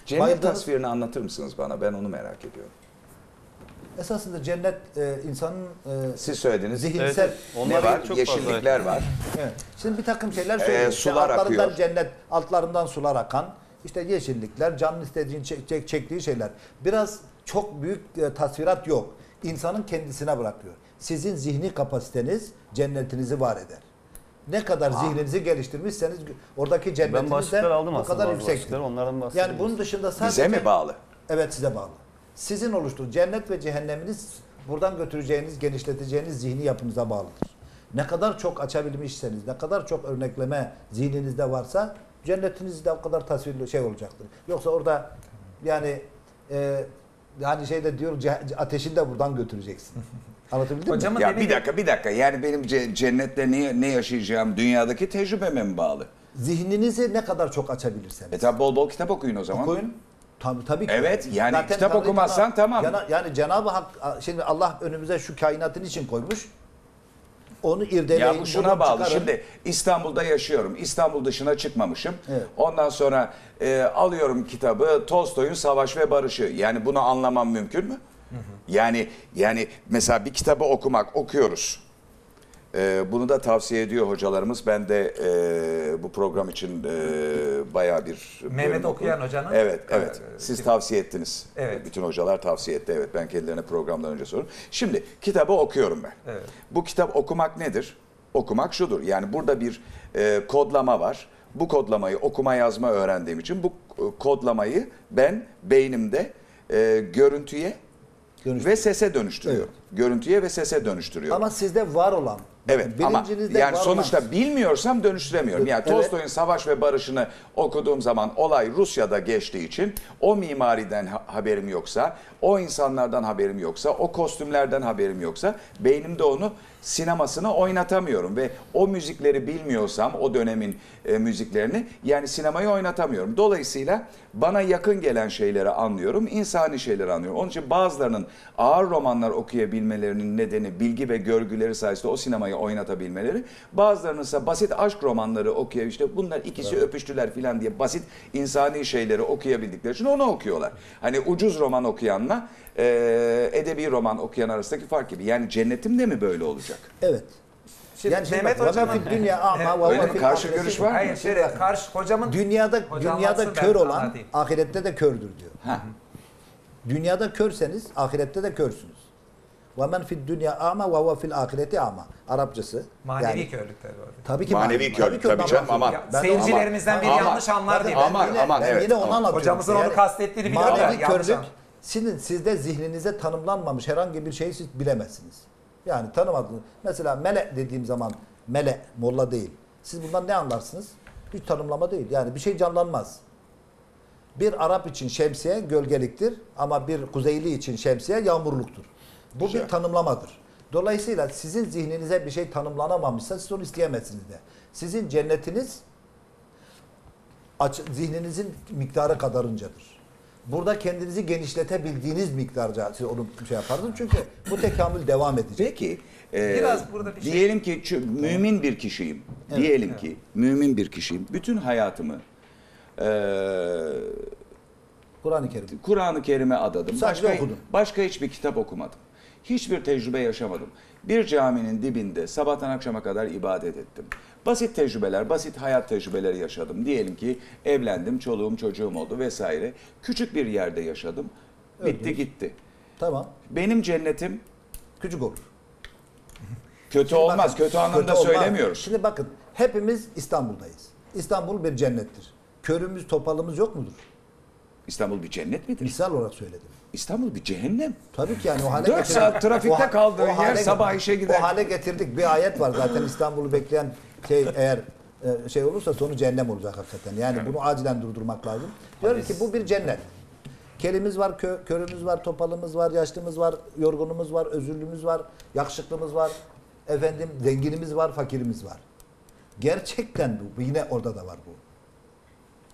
Cennet tasvirini anlatır mısınız bana? Ben onu merak ediyorum. Esasında cennet insanın Siz söylediniz. zihinsel Evet, Ne var? çok Yeşillikler var. Evet. Şimdi bir takım şeyler söylüyor. İşte sular altlarından akıyor. cennet, altlarından sular akan, işte yeşillikler, canın istediğin çektiği şeyler. Biraz çok büyük tasvirat yok. İnsanın kendisine bırakıyor. Sizin zihni kapasiteniz cennetinizi var eder. Ne kadar zihninizi geliştirmişseniz oradaki Ben cennetiniz başlıklar de aldım o aslında. kadar bazı yüksektir. başlıkları, onlardan bahsedeyim. Yani bunun dışında sadece... Bize mi bağlı? Evet, size bağlı. Sizin oluşturduğunuz cennet ve cehenneminiz buradan götüreceğiniz, genişleteceğiniz zihni yapınıza bağlıdır. Ne kadar çok açabilmişseniz, ne kadar çok örnekleme zihninizde varsa cennetiniz de o kadar tasvirli şey olacaktır. Yoksa orada yani hani şeyde diyor ateşini de buradan götüreceksin. Anlatabildim mi? Hocamın Ya dediği bir dakika. Yani benim cennette ne yaşayacağım dünyadaki tecrübeme mi bağlı? Zihninizi ne kadar çok açabilirseniz. Tabi bol bol kitap okuyun o zaman. Okuyun. Tabii ki. Evet, yani Zaten kitap Tanrı okumazsan tamam. Yani Cenab-ı Hak, şimdi Allah önümüze şu kainatın için koymuş. Onu irdeleyin. Ya bu şuna buradan bağlı. çıkarın. Şimdi İstanbul'da yaşıyorum. İstanbul dışına çıkmamışım. Evet. Ondan sonra alıyorum kitabı Tolstoy'un Savaş ve Barış'ı. Yani bunu anlamam mümkün mü? Yani mesela bir kitabı okuyoruz. Bunu da tavsiye ediyor hocalarımız. Ben de bu program için bayağı bir Mehmet bölüm Okuyan okudum. hocanın. Evet. Siz tavsiye ettiniz. Evet. Bütün hocalar tavsiye etti. Evet, ben kendilerine programdan önce sordum. Şimdi kitabı okuyorum ben. Evet. Bu kitap okumak nedir? Okumak şudur. Yani burada bir kodlama var. Bu kodlamayı okuma yazma öğrendiğim için bu kodlamayı ben beynimde görüntüye ve sese dönüştürüyorum. Görüntüye ve sese dönüştürüyorum. Ama sizde var olan. Evet ama bilincinizde yani var sonuçta olan. bilmiyorsam dönüştüremiyorum. Yani Evet. Tolstoy'un Savaş ve Barış'ını okuduğum zaman olay Rusya'da geçtiği için o mimariden haberim yoksa, o insanlardan haberim yoksa, o kostümlerden haberim yoksa beynimde onu sinemasını oynatamıyorum ve o müzikleri bilmiyorsam o dönemin müziklerini yani sinemayı oynatamıyorum. Dolayısıyla bana yakın gelen şeyleri anlıyorum, insani şeyleri anlıyorum. Onun için bazılarının ağır romanlar okuyabilmelerinin nedeni bilgi ve görgüleri sayesinde o sinemayı oynatabilmeleri. Bazılarının ise basit aşk romanları okuyup işte bunlar ikisi öpüştüler filan diye basit insani şeyleri okuyabildikleri için onu okuyorlar. Hani ucuz roman okuyanla edebi roman okuyan arasındaki fark gibi. Yani cennetim de mi böyle olacak? Evet. Şimdi Yani şimdi Mehmet bak, hocamın "Ve fid dünya ama ve Öyle mi? fil Karşı ahireti." görüş var mı? hayır şöyle karşı hocamın Dünyada Hocam anlatsın, kör ben olan anlatayım. ahirette de kördür diyor. Ha. Dünyada körseniz ahirette de körsünüz. Ve men fid dünya ama ve huve fil ahireti ama. Arapçası. manevi körlük tabii orada. Tabii ki Manevi körlük tabii canım ama Ya, seyircilerimizden biri yanlış anlar diye. Aman, ben evet, yine onu tamam. anlatıyorum. Hocamızın Yani onu kastettiğini biliyorum da manevi yanlış körlük an. sizde zihninize tanımlanmamış herhangi bir şeyi siz bilemezsiniz. Yani tanımadınız. Mesela mele dediğim zaman mele, molla değil. Siz bundan ne anlarsınız? Hiç tanımlama değil. Yani bir şey canlanmaz. Bir Arap için şemsiye gölgeliktir ama bir Kuzeyli için şemsiye yağmurluktur. Bu Güzel. bir tanımlamadır. Dolayısıyla sizin zihninize bir şey tanımlanamamışsa siz onu isteyemezsiniz de. Sizin cennetiniz zihninizin miktarı kadarıncadır. Burada kendinizi genişletebildiğiniz miktarca siz onu şey yaparsınız. Çünkü bu tekamül devam edecek. Peki Biraz burada bir şey- diyelim ki mümin bir kişiyim. Evet. Diyelim ki mümin bir kişiyim. Bütün hayatımı Kur'an-ı Kerim. Kur'an-ı Kerim'e adadım. Sadece okudun. Başka hiçbir kitap okumadım. Hiçbir tecrübe yaşamadım. Bir caminin dibinde sabahtan akşama kadar ibadet ettim. Basit tecrübeler, basit hayat tecrübeleri yaşadım. Diyelim ki evlendim, çoluğum çocuğum oldu vesaire. Küçük bir yerde yaşadım. Bitti Evet. gitti. Tamam. Benim cennetim Küçük olur. kötü Şimdi olmaz. bakın, Kötü anlamda olmaz. söylemiyoruz. Şimdi bakın hepimiz İstanbul'dayız. İstanbul bir cennettir. Körümüz topalımız yok mudur? İstanbul bir cennet midir? Misal olarak söyledim. İstanbul bir cehennem. Tabii ki yani o hale 4 getirdik. saat trafikte O kaldığın yer hale- sabah işe gider. O hale getirdik. Bir ayet var zaten İstanbul'u bekleyen şey eğer şey olursa sonu cehennem olacak hakikaten. Yani bunu acilen durdurmak lazım. Diyorum ki bu bir cennet. Kelimiz var, körümüz var, topalımız var, yaşlımız var, yorgunumuz var, özürlümüz var, yakışıklımız var, efendim zenginimiz var, fakirimiz var. Gerçekten bu. Yine orada da var bu.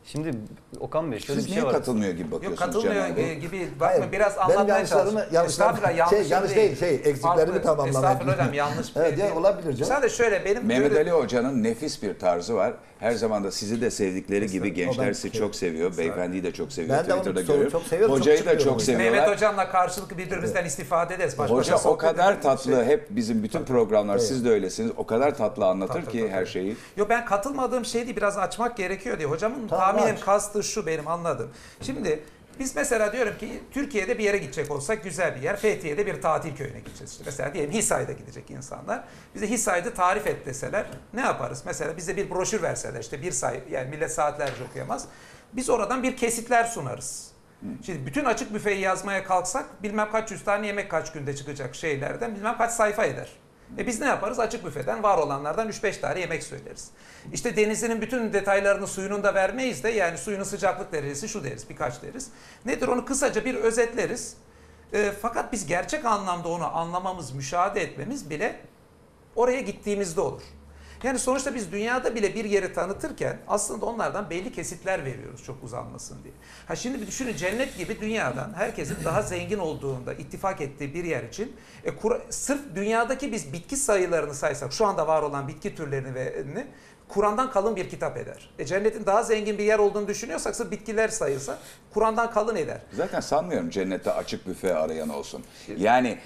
Şimdi Okan Bey şöyle Siz bir niye şey var. katılmıyor gibi Yok bakıyorsunuz katılmıyor Caner Bey? gibi Hayır, bakma biraz benim anlatmaya çalışıyorum. Estağfurullah yanlış yanlış değil, eksiklerimi Farklı. tamamlamak. Estağfurullah hocam yanlış bir Evet, değil. ya, olabilir canım. Sadece şöyle benim Mehmet böyle- Ali Hoca'nın nefis bir tarzı var. Her zaman da sizi de sevdikleri gibi gençler ben sizi çok seviyor. Beyefendiyi de çok seviyor. Ben de onu Twitter'da çok görüyorum. seviyorum, Hocayı çok da çok çıkıyorum. seviyorlar. Mehmet hocamla karşılıklı birbirimizden istifade ederiz. Baş başa Hoca o sohbet kadar ederiz. tatlı, hep bizim bütün programlar, siz de öylesiniz. O kadar tatlı anlatır Tabii, ki tabii. her şeyi. Yo ben katılmadığım şeydi biraz açmak gerekiyor diye. Hocamın Tamam, tahminim aç. kastı şu benim anladım. Şimdi biz mesela diyorum ki Türkiye'de bir yere gidecek olsak güzel bir yer. Fethiye'de bir tatil köyüne gideceğiz. İşte mesela diyelim Hisar'a gidecek insanlar. Bize Hisar'ı tarif et deseler ne yaparız? Mesela bize bir broşür verseler işte bir sayfa yani millet saatlerce okuyamaz. Biz oradan bir kesitler sunarız. Şimdi bütün açık büfeyi yazmaya kalksak bilmem kaç yüz tane yemek kaç günde çıkacak şeylerden bilmem kaç sayfa eder. Biz ne yaparız? Açık büfeden var olanlardan 3-5 tane yemek söyleriz. İşte denizinin bütün detaylarını suyunun da vermeyiz de yani suyunun sıcaklık derecesi şu deriz birkaç deriz. Nedir onu kısaca bir özetleriz. Fakat biz gerçek anlamda onu anlamamız, müşahede etmemiz bile oraya gittiğimizde olur. Yani sonuçta biz dünyada bile bir yeri tanıtırken aslında onlardan belli kesitler veriyoruz çok uzanmasın diye. Ha şimdi bir düşünün cennet gibi dünyadan herkesin daha zengin olduğunda ittifak ettiği bir yer için sırf dünyadaki biz bitki sayılarını saysak şu anda var olan bitki türlerini ve Kur'an'dan kalın bir kitap eder. Cennetin daha zengin bir yer olduğunu düşünüyorsak sırf bitkiler sayılsa Kur'an'dan kalın eder. Zaten sanmıyorum cennette açık büfe arayan olsun. Yani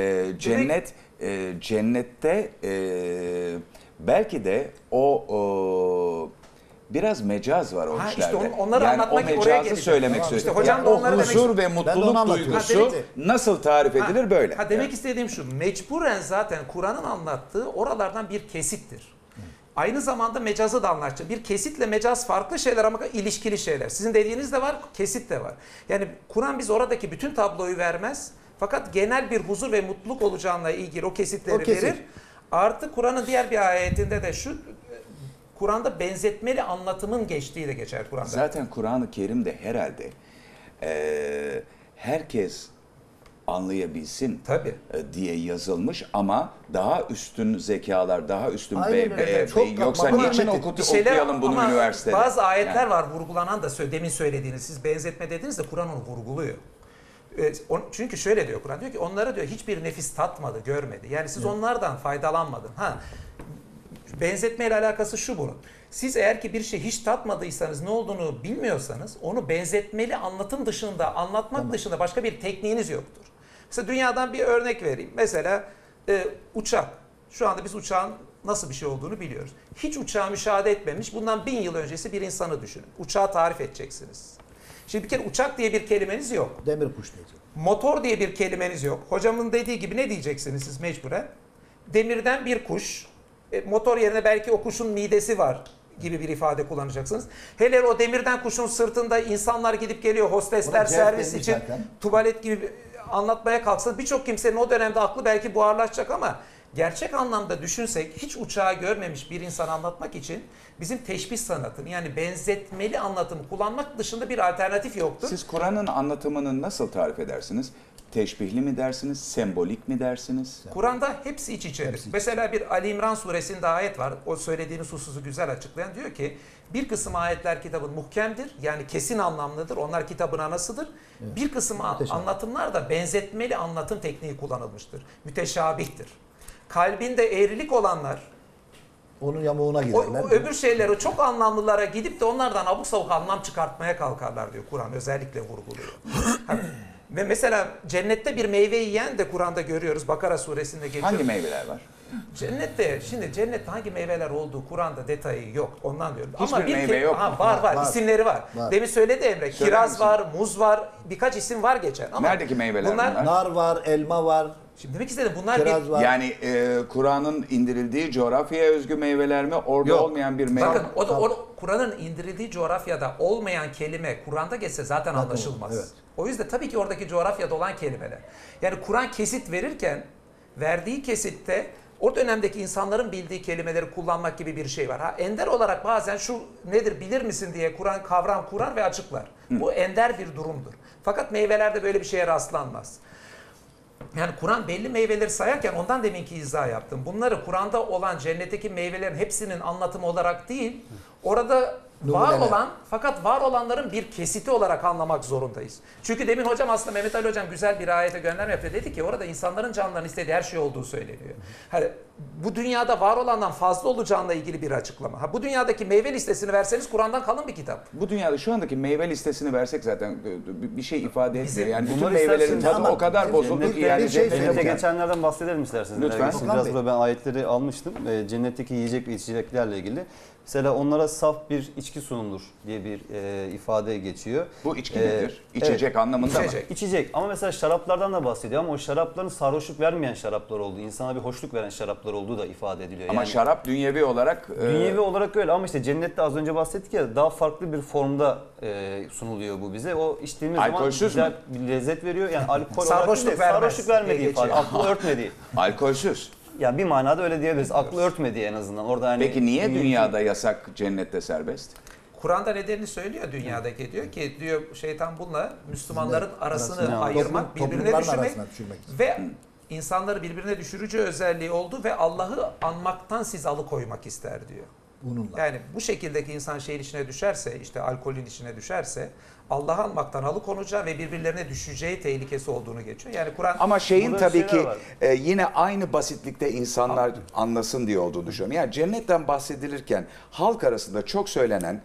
cennette belki de o biraz mecaz var o Ha, işlerde. işte onları yani anlatmak o için oraya mecazı geleceğim. söylemek Tamam, istiyorum. işte hocam Yani da o onları demek huzur ve Ben de onu mutluluk anlatıyorum. duygusu nasıl tarif edilir böyle. Ha demek istediğim şu, mecburen zaten Kur'an'ın anlattığı oralardan bir kesittir. Aynı zamanda mecazı da anlatacak. Bir kesitle mecaz farklı şeyler ama ilişkili şeyler. Sizin dediğiniz de var, kesit de var. Yani Kur'an biz oradaki bütün tabloyu vermez. Fakat genel bir huzur ve mutluluk olacağına ilgili o kesitleri verir. Artı Kur'an'ın diğer bir ayetinde de şu, Kur'an'da benzetmeli anlatımın geçtiği de geçer Kur'an'da. Zaten Kur'an-ı Kerim'de herhalde herkes anlayabilsin Tabii. Diye yazılmış ama daha üstün zekalar, daha üstün Aynen öyle. Çok yoksa ama niçin bir okuyalım bunu ama üniversitede? Bazı ayetler Yani. var vurgulanan da demin söylediğiniz, siz benzetme dediniz de Kur'an onu vurguluyor. Çünkü şöyle diyor Kur'an, diyor ki onlara diyor hiçbir nefis tatmadı, görmedi. Yani siz onlardan faydalanmadın. Benzetmeyle alakası şu bunun. Siz eğer ki bir şey hiç tatmadıysanız, ne olduğunu bilmiyorsanız onu benzetmeli anlatım dışında, anlatmak dışında başka bir tekniğiniz yoktur. Mesela dünyadan bir örnek vereyim. Mesela uçak. Şu anda biz uçağın nasıl bir şey olduğunu biliyoruz. Hiç uçağı müşahede etmemiş, bundan 1000 yıl öncesi bir insanı düşünün. Uçağı tarif edeceksiniz. Şimdi bir kere uçak diye bir kelimeniz yok. Demir kuş diyeceğim. Motor diye bir kelimeniz yok. Hocamın dediği gibi ne diyeceksiniz siz mecburen? Demirden bir kuş. Motor yerine belki o kuşun midesi var gibi bir ifade kullanacaksınız. Hele o demirden kuşun sırtında insanlar gidip geliyor, hostesler Ona cevap servis vermiş için zaten. tuvalet gibi anlatmaya kalksanız birçok kimsenin o dönemde aklı belki buharlaşacak ama gerçek anlamda düşünsek hiç uçağı görmemiş bir insan anlatmak için bizim teşbih sanatını yani benzetmeli anlatımı kullanmak dışında bir alternatif yoktur. Siz Kur'an'ın anlatımını nasıl tarif edersiniz? Teşbihli mi dersiniz, sembolik mi dersiniz? Kur'an'da hepsi iç içedir. Mesela bir Ali İmran suresinde ayet var. O söylediğiniz hususu güzel açıklayan diyor ki bir kısım ayetler kitabın muhkemdir. Yani kesin anlamlıdır. Onlar kitabın anasıdır. Evet. Bir kısım anlatımlar da benzetmeli anlatım tekniği kullanılmıştır. Müteşabihtir. Kalbinde eğrilik olanlar onun yamuğuna giderler. O öbür şeyleri çok anlamlılara gidip de onlardan abuk sabuk anlam çıkartmaya kalkarlar diyor Kur'an özellikle vurguluyor. Ve mesela cennette bir meyve yiyen de Kur'an'da görüyoruz. Bakara suresinde geçiyor. Hangi meyveler var? Cennette hangi meyveler olduğu Kur'an'da detayı yok. Ondan diyorum. Hiçbir meyve yok mu? Var. İsimleri var. İsimleri söyledi Emre. Söyler Kiraz misin? var, muz var. Birkaç isim var geçen. Ama Neredeki meyveler bunlar? Nar var, elma var. Şimdi demek istedim bunlar Kiraz var. Yani Kur'an'ın indirildiği coğrafyaya özgü meyveler mi? Orada Yok. olmayan bir meyve. Bakın o Kur'an'ın indirildiği coğrafyada olmayan kelime Kur'an'da geçse zaten anlaşılmaz. Evet. O yüzden tabii ki oradaki coğrafyada olan kelimeler. Yani Kur'an kesit verirken verdiği kesitte o dönemdeki insanların bildiği kelimeleri kullanmak gibi bir şey var. Ender olarak bazen şu nedir bilir misin diye Kur'an kavram kurar ve açıklar. Bu ender bir durumdur. Fakat meyvelerde böyle bir şeye rastlanmaz. Yani Kur'an belli meyveleri sayarken ondan deminki izah yaptım. Bunları Kur'an'da olan cennetteki meyvelerin hepsinin anlatımı olarak değil, orada var Numuneler. olan fakat var olanların bir kesiti olarak anlamak zorundayız. Çünkü demin hocam aslında Mehmet Ali hocam güzel bir ayete gönderme yapıyor. Dedi ki orada insanların canlarının istediği her şey olduğu söyleniyor. Hani bu dünyada var olandan fazla olacağına ilgili bir açıklama. Ha, bu dünyadaki meyve listesini verseniz Kur'an'dan kalın bir kitap. Bu dünyada şu andaki meyve listesini versek zaten bir şey ifade etmiyor. Yani bütün Bunları meyvelerin isterseniz tadı ama o kadar bozuldu ki yani bir şey cennete Cennete söyleyeceğim. geçenlerden bahsedelim isterseniz. Lütfen. Biraz burada ben ayetleri almıştım. Cennetteki yiyecek ve içeceklerle ilgili. Mesela onlara saf bir içki sunulur diye bir ifade geçiyor. Bu içki nedir? İçecek anlamında mı? İçecek. İçecek ama mesela şaraplardan da bahsediyor ama o şarapların sarhoşluk vermeyen şaraplar olduğu, insana bir hoşluk veren şaraplar olduğu da ifade ediliyor. Ama şarap dünyevi olarak Dünyevi olarak öyle ama işte cennette az önce bahsettik ya daha farklı bir formda sunuluyor bu bize. O içtiğimiz zaman Alkolsüz güzel mü? bir lezzet veriyor. Yani alkol Sarhoşluk olarak değil de vermez sarhoşluk vermediği diye ifade, geçiyor. aklı örtmediği. alkolsüz. Yani bir manada öyle diyebiliriz. Aklı örtmediği en azından. Orada hani Peki niye dünyada yasak, cennette serbest? Kur'an'da nedenini söylüyor dünyadaki. Diyor ki diyor şeytan bununla Müslümanların arasını arasını- ayırmak, birbirine toplumların düşürmek arasına düşürmek için. ve insanları birbirine düşürücü özelliği oldu ve Allah'ı anmaktan sizi alıkoymak ister diyor. Bununla. Yani bu şekildeki insan şeyin içine düşerse, işte alkolün içine düşerse Allah'ı anmaktan alıkonacağı ve birbirlerine düşeceği tehlikesi olduğunu geçiyor. Yani Kur'an Ama şeyin Burada tabii şeyler ki var. yine aynı basitlikte insanlar anlasın diye olduğunu düşünüyorum. Yani cennetten bahsedilirken halk arasında çok söylenen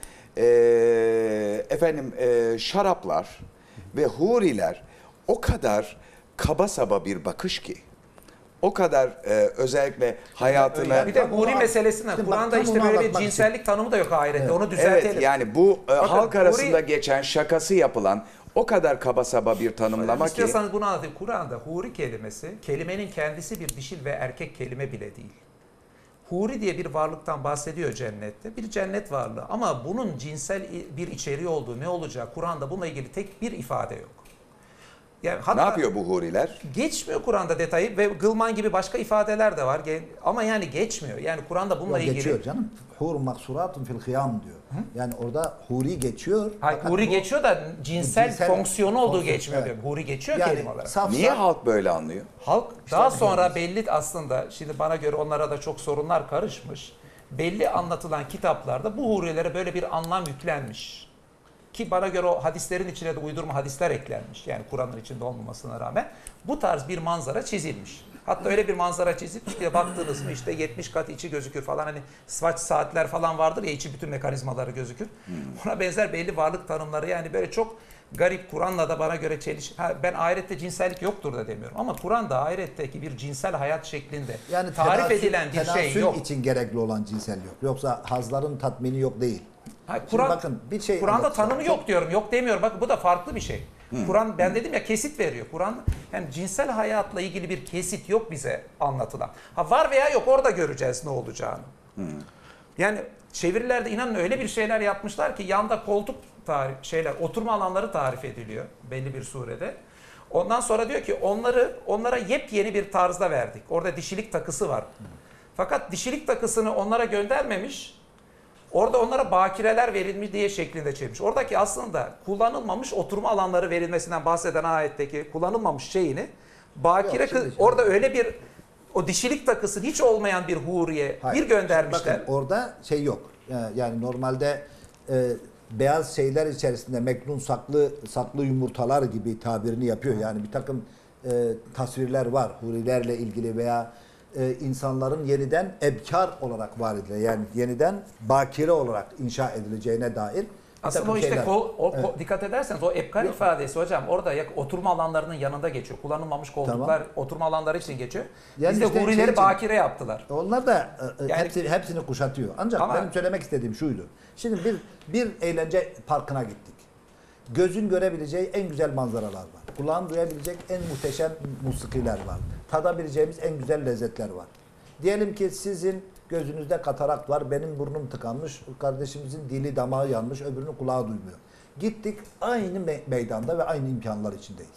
şaraplar ve huriler o kadar kaba saba bir bakış ki. O kadar özellikle hayatına... bir de huri meselesinden Şimdi bak, Kur'an'da tam işte onu böyle bir anlatmak cinsellik tanımı da yok ahirette. Onu düzeltelim. Evet yani bu halk huri- arasında geçen şakası yapılan o kadar kaba saba bir tanımlama ki... İstiyorsanız bunu anlatayım. Kur'an'da huri kelimesi, kelimenin kendisi bir dişil ve erkek kelime bile değil. Huri diye bir varlıktan bahsediyor cennette. Bir cennet varlığı ama bunun cinsel bir içeriği olduğu, ne olacağı Kur'an'da bununla ilgili tek bir ifade yok. Yani Ne yapıyor bu huriler? Geçmiyor Kur'an'da detayı ve gılman gibi başka ifadeler de var. Ama yani geçmiyor. Yani Kur'an'da bununla Yok, ilgili... geçiyor canım. Hur maksuratun fil hıyam diyor. Yani orada huri geçiyor. Hayır, Fakat huri bu geçiyor da cinsel fonksiyonu olduğu fonksiyon, geçmiyor evet. diyor. Huri geçiyor Yani kelime olarak. saf Niye saf- halk böyle anlıyor? Halk daha İşte sonra belli aslında, şimdi bana göre onlara da çok sorunlar karışmış. Belli anlatılan kitaplarda bu hurilere böyle bir anlam yüklenmiş. Ki bana göre o hadislerin içine de uydurma hadisler eklenmiş. Yani Kur'an'ın içinde olmamasına rağmen bu tarz bir manzara çizilmiş. Hatta öyle bir manzara çizilmiş ki baktınız mı işte 70 kat içi gözükür falan, hani swatch saatler falan vardır ya, içi bütün mekanizmaları gözükür. Ona benzer belli varlık tanımları, yani böyle çok garip. Kur'an'la da bana göre ben ahirette cinsellik yoktur da demiyorum. Ama Kur'an'da ahiretteki bir cinsel hayat şeklinde yani tarif edilen bir şey tenasül yok. için gerekli olan cinsel yok. Yoksa hazların tatmini yok değil. Hayır, Şimdi bakın bir şey Kur'an'da anlatacağım. tanımı yok diyorum. Yok demiyorum. Bak bu da farklı bir şey. Kur'an, ben dedim ya, kesit veriyor. Kur'an hem cinsel hayatla ilgili bir kesit yok bize anlatılan. Ha var veya yok, orada göreceğiz ne olacağını. Yani çevirilerde inanın öyle bir şeyler yapmışlar ki yanda koltuk oturma alanları tarif ediliyor belli bir surede. Ondan sonra diyor ki onlara yepyeni bir tarzda verdik. Orada dişilik takısı var. Fakat dişilik takısını onlara göndermemiş. Orada onlara bakireler verilmiş diye şeklinde çevirmiş. Oradaki aslında kullanılmamış oturma alanları verilmesinden bahseden ayetteki kullanılmamış şeyini bakire Yok, şimdi- orada öyle bir o dişilik takısı hiç olmayan bir huriye Hayır. bir göndermişler. Bakın orada şey yok. Yani normalde beyaz şeyler içerisinde meknun saklı yumurtalar gibi tabirini yapıyor. Yani bir takım tasvirler var hurilerle ilgili veya insanların yeniden ebkar olarak var edilen, yani yeniden bakire olarak inşa edileceğine dair bir Aslında takım o işte şeyler. dikkat ederseniz o ebkar ifadesi hocam orada oturma alanlarının yanında geçiyor. Kullanılmamış koltuklar oturma alanları için geçiyor. Yani Bizde işte hurileri şey için- bakire yaptılar. Onlar da Yani- hepsini kuşatıyor. Ancak Ama- benim söylemek istediğim şuydu. Şimdi bir eğlence parkına gittik. Gözün görebileceği en güzel manzaralar var. Kulağın duyabilecek en muhteşem musikiler var. Tadabileceğimiz en güzel lezzetler var. Diyelim ki sizin gözünüzde katarak var, benim burnum tıkanmış, kardeşimizin dili damağı yanmış, öbürünün kulağı duymuyor. Gittik aynı meydanda ve aynı imkanlar içindeyiz.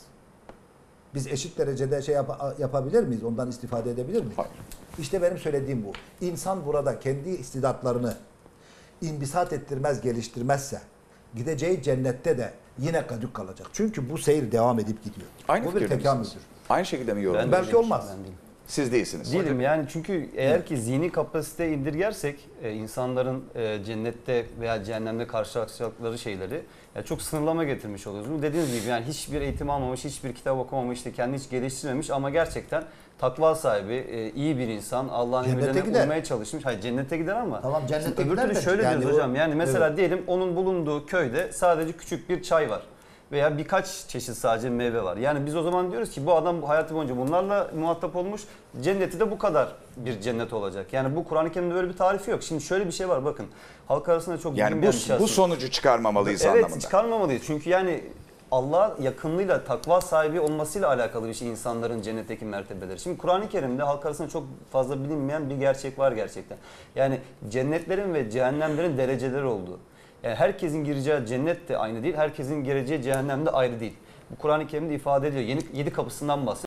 Biz eşit derecede yapabilir miyiz? Ondan istifade edebilir miyiz? Hayır. İşte benim söylediğim bu. İnsan burada kendi istidatlarını imbisat ettirmez, geliştirmezse gideceği cennette de yine kadük kalacak. Çünkü bu seyir devam edip gidiyor. Aynı bu bir fikirde tekamüldür. misiniz? Aynı şekilde mi Ben yorumluyorsunuz? Belki olmaz. Ben değilim. Siz değilsiniz. Değilim yani, çünkü eğer ki zihni kapasite indirgersek insanların cennette veya cehennemde karşılaşacakları şeyleri çok sınırlama getirmiş oluyoruz. Bu dediğiniz gibi yani hiçbir eğitim almamış, hiçbir kitap okumamış, işte kendini hiç geliştirmemiş ama gerçekten takva sahibi, iyi bir insan, Allah'ın Cennete emirlerine gider. uymaya çalışmış. Hayır, cennete gider ama Tamam, cennete öbür gider türlü de şöyle yani diyoruz o- hocam. Yani mesela Evet. diyelim onun bulunduğu köyde sadece küçük bir çay var. Veya birkaç çeşit sadece meyve var. Yani biz o zaman diyoruz ki bu adam hayatı boyunca bunlarla muhatap olmuş. Cenneti de bu kadar bir cennet olacak. Yani bu Kur'an-ı Kerim'de böyle bir tarifi yok. Şimdi şöyle bir şey var, bakın. Halk arasında çok Yani bilinmeyen bir şey bu aslında. sonucu çıkarmamalıyız Evet, anlamında. çıkarmamalıyız. Çünkü yani Allah yakınlığıyla, takva sahibi olmasıyla alakalı bir şey insanların cennetteki mertebeleri. Şimdi Kur'an-ı Kerim'de halk arasında çok fazla bilinmeyen bir gerçek var gerçekten. Yani cennetlerin ve cehennemlerin dereceleri olduğu. Yani herkesin gireceği cennet de aynı değil, herkesin gireceği cehennem de ayrı değil. Bu Kur'an-ı Kerim'de ifade ediyor. 7 kapısından bahsediyor.